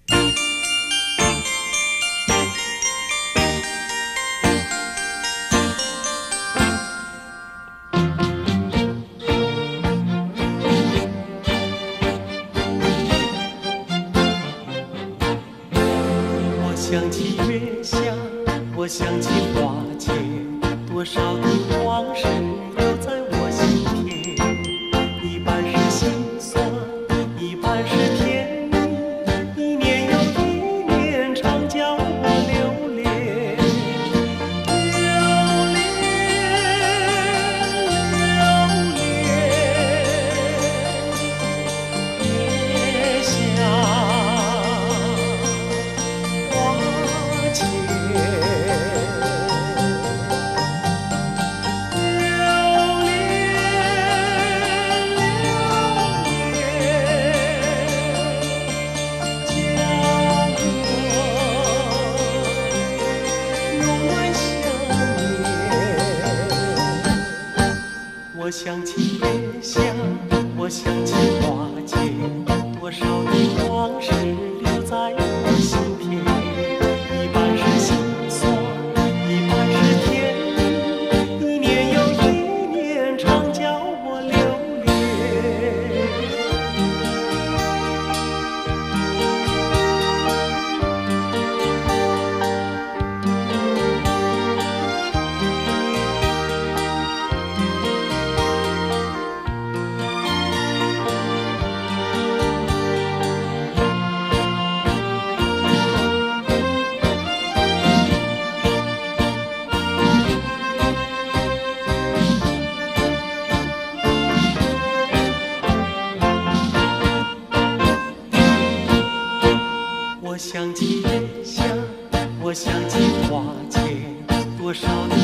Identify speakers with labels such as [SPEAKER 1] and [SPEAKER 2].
[SPEAKER 1] 想起月下，我想起花前，多少的往事留在我心田。一半是心酸，一半是甜蜜，一年又一年，常叫我留恋。留恋，月下。我想起月下，我想起花前，多少的往事留在我心田。一半是心酸，一半是甜蜜，一年又一年，常叫我留恋。我想起月下，我想起花前，多少